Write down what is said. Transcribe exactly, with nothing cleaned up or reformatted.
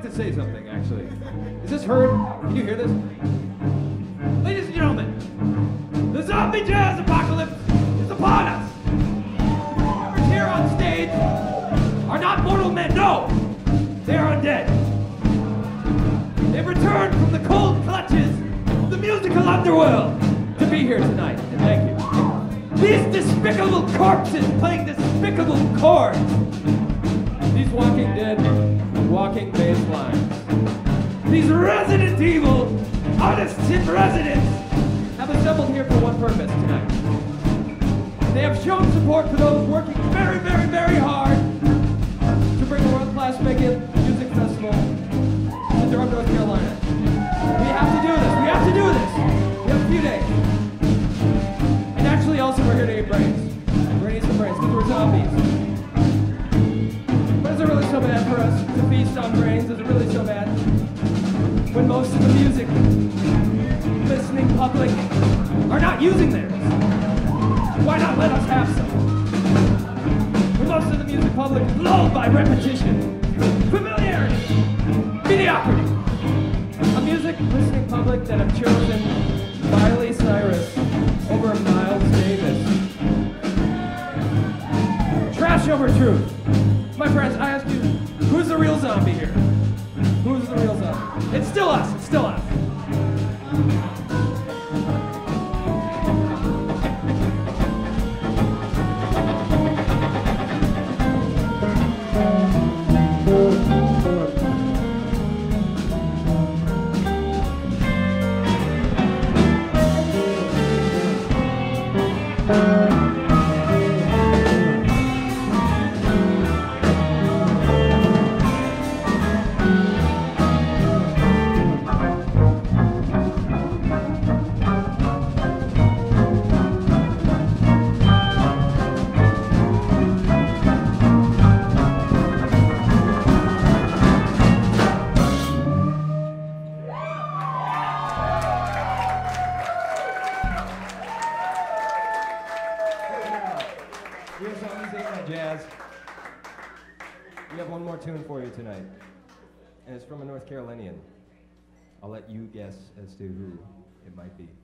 to say something, actually. Is this heard? Can you hear this? Ladies and gentlemen, the zombie jazz apocalypse is upon us. Whoever's here on stage are not mortal men, no! They are undead. They've returned from the cold clutches of the musical underworld to be here tonight, and thank you. These despicable corpses playing despicable chords. These Walking Dead walking bass lines. These Resident Evil artists in residence have assembled here for one purpose tonight. They have shown support for those working very, very, very hard to bring a world-class Make-It Music Festival to Durham, North Carolina. We have to do this. We have to do this. We have a few days. And actually, also, we're here to eat brains. We're gonna eat some brains because we're zombies. But is it really so bad for us to feast on brains? Is it really so bad? When most of the music listening public are not using theirs. Why not let us have some? When most of the music public is lulled by repetition, familiarity, mediocrity. A music listening public that have chosen Miley Cyrus over Miles Davis. Trash over truth. My friends, I ask you, who's the real zombie here? Who's the real zombie? It's still us, it's still us. Here's Zombies Ain't My Jazz. We have one more tune for you tonight, and it's from a North Carolinian. I'll let you guess as to who it might be.